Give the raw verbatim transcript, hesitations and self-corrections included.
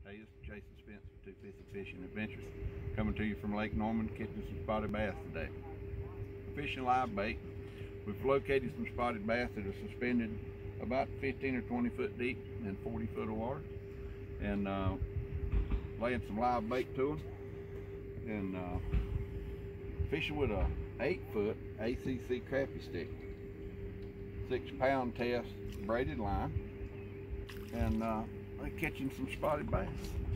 Hey, it's Jason Spence with Two Fifty Fishing Adventures, coming to you from Lake Norman, catching some spotted bass today. We're fishing live bait. We've located some spotted bass that are suspended about fifteen or twenty foot deep in forty foot of water, and uh, laying some live bait to them, and uh, fishing with a eight foot A C C crappie stick, six pound test braided line, and uh, they're catching some spotted bass.